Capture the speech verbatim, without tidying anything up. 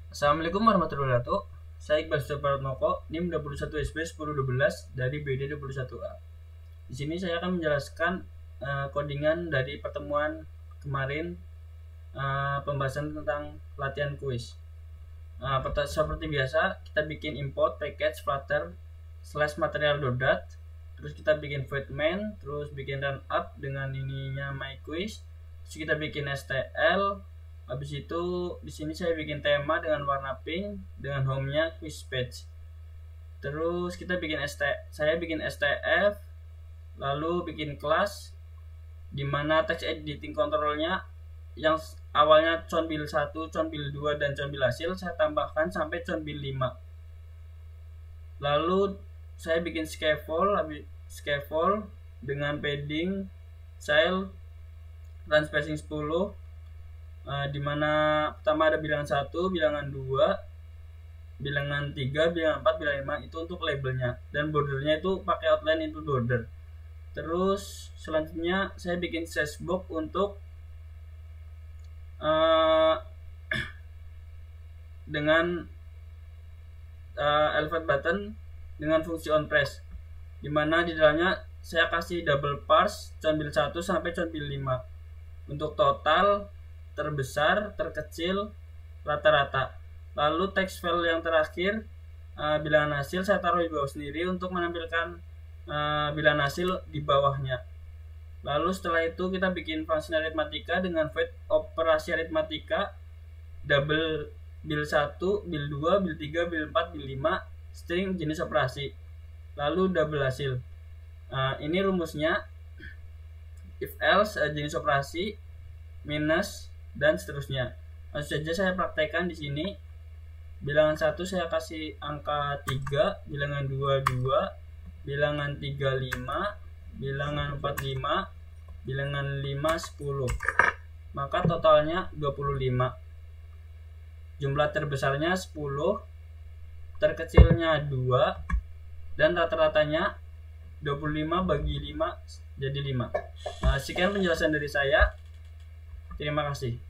Assalamualaikum warahmatullahi wabarakatuh. Saya Iqbal Suparnoko, NIM dua puluh satu S B sepuluh dua belas dari B D dua puluh satu A. Di sini saya akan menjelaskan uh, codingan dari pertemuan kemarin, uh, pembahasan tentang latihan kuis. Uh, seperti biasa, kita bikin import package flutter slash material.dat, terus kita bikin void main, terus bikin run up dengan ininya my quiz, terus kita bikin S T L. Habis itu di sini saya bikin tema dengan warna pink dengan home-nya quiz page. Terus kita bikin ST, saya bikin S T F, lalu bikin kelas di mana text editing controlnya yang awalnya conbil satu, conbil dua dan conbil hasil saya tambahkan sampai conbil lima. Lalu saya bikin scaffold, habis scaffold dengan padding child dan spacing sepuluh. Uh, dimana pertama ada bilangan satu, bilangan dua, bilangan tiga, bilangan empat, bilangan lima, itu untuk labelnya, dan bordernya itu pakai outline itu border. Terus selanjutnya saya bikin sashbox untuk uh, dengan uh, elevate button dengan fungsi on press, dimana di dalamnya saya kasih double parse conbil satu sampai conbil lima untuk total, terbesar, terkecil, rata-rata. Lalu text file yang terakhir, uh, bilangan hasil saya taruh di bawah sendiri untuk menampilkan uh, bilangan hasil di bawahnya. Lalu setelah itu kita bikin fungsi aritmatika dengan void operasi aritmatika, double bil satu, bil dua, bil tiga, bil empat, bil lima, string jenis operasi. Lalu double hasil. Uh, ini rumusnya, if else uh, jenis operasi, minus, dan seterusnya. Langsung saja saya praktekkan di sini. Bilangan satu saya kasih angka tiga, bilangan dua dua, bilangan tiga lima, bilangan empat lima, bilangan lima sepuluh. Maka totalnya dua puluh lima. Jumlah terbesarnya sepuluh, terkecilnya dua, dan rata-ratanya dua puluh lima bagi lima jadi lima. Nah, sekian penjelasan dari saya. Terima kasih.